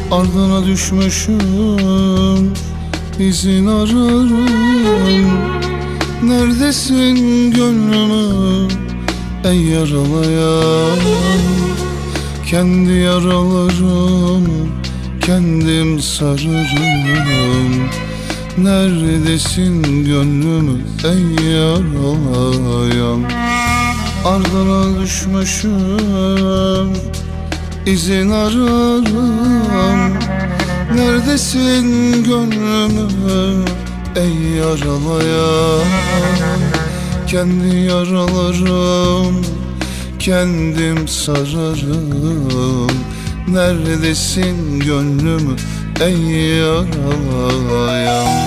Ardına düşmüşüm, izin ararım. Neredesin gönlümü ey yaralayan? Kendi yaralarım kendim sararım. Neredesin gönlümü ey yaralayan? Ardına düşmüşüm, izin ararım. Neredesin gönlümü ey yaralayan? Kendi yaralarım kendim sararım. Neredesin gönlümü ey yaralayan?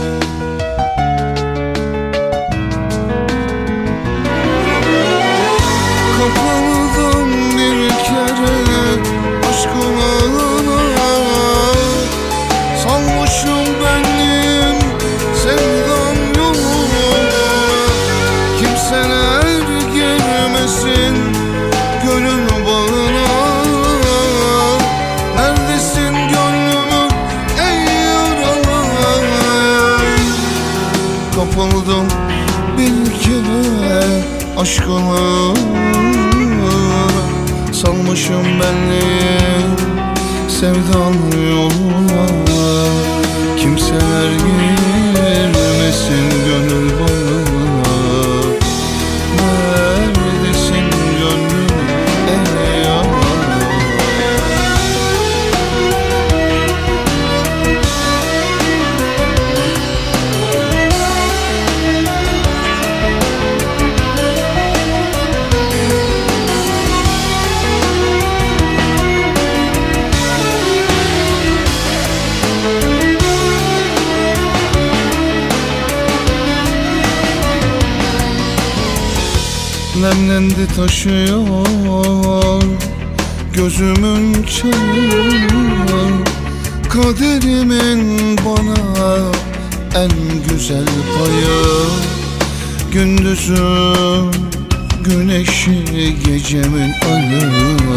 Kapıldım bir kere aşkın ağına. Salmışım benliğim sevdam yoluna. Kimseler girmesin gönül bağına. Neredesin gönlümü ey yaralayan? Kapıldım bir kere aşkına. Salmışım benliğim sevdan yoluna. Kimseler girmesin gönül bağına. Neredesin gönlüm ey yaralayan? Nemlendi taşıyor gözümün çayı. Kaderimin bana en güzel payı. Gündüzüm güneşi, gecemin ayı.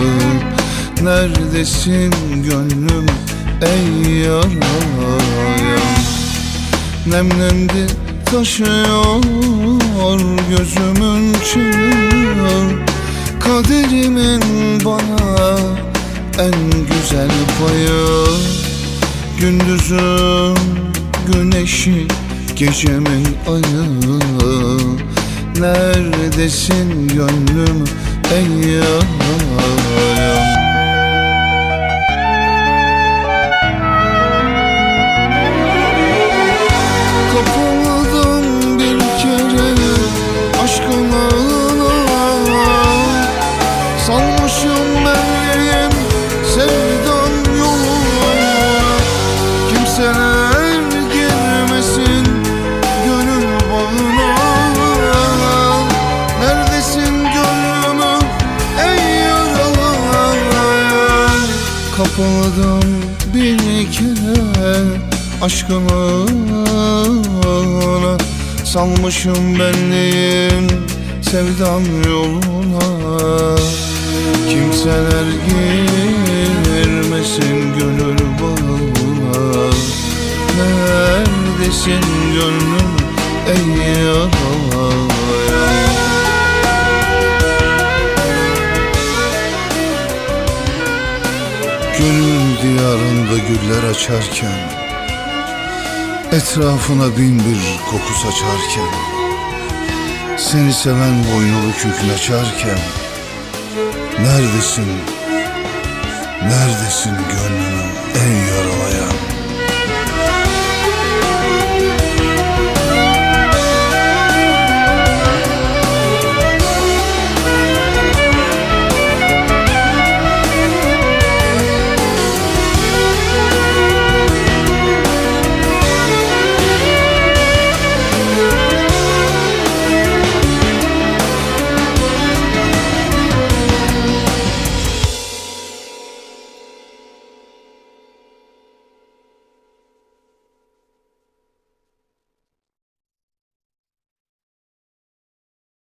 Neredesin gönlüm ey yaralayan? Nemlendi taşıyor gözümün çayı. Kaderimin bana en güzel payı. Gündüzüm güneşi, gecemin ayı. Neredesin gönlüm ey yaralayan? Kapıldım bir kere aşkın ağına. Salmışım benliğim sevdan yoluna. Kimseler girmesin gönül bağına. Neredesin gönlümü ey yaralayan? Kapıldım bir kere aşkına. Salmışım benliğim sevdam yoluna. Kimseler girmesin gönül bağına. Neredesin gönlüm ey yaralayan? Gönül diyarında güller açarken, etrafına bin bir koku saçarken, seni seven boynulu kükün açarken, neredesin, neredesin gönlümü ey yaralayan?